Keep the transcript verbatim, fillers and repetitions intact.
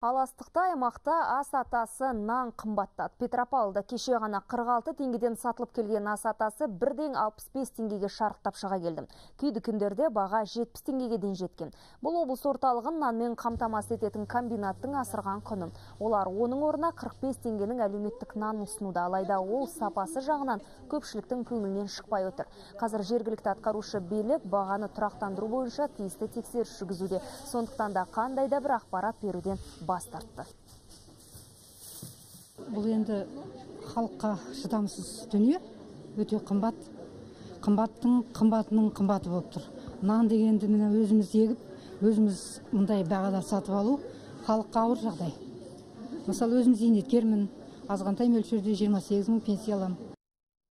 Аластықта аймақта ас атасы нан қымбаттады. Петропавлда кеше ғана қырық алты теңгеден сатылып келген ас атасы бірден алпыс бес теңгеге шарықтап шыға келді. Кейді күндерде баға жетпіс теңгеге дейін жеткен. Бұл облыс орталығын нанмен қамтамасыз ететін комбинаттың асырған құны. Олар оның орнына қырық бес теңгенің әлеуметтік нан ұсынуда, алайда ол сапасы жағынан көпшіліктің көңілінен шықпай отыр. Қазір жергілікті атқарушы билік бағаны тұрақтандыру бойынша тиісті тексеріс жүргізуде. Сондықтан да қандай да бір ақпарат беруден бас тартты. Бұл енді халыққа шыдамсыз дүние, өте қымбат. Қымбаттың қымбатының қымбаты болып тұр. Нан дегенді міне өзіміз егіп, өзіміз мұндай бағада сатып алу халыққа ауыр жағдай. Мысалы өзім зейнеткермін, азғантай мөлшерде жиырма сегіз мың пенсия аламын.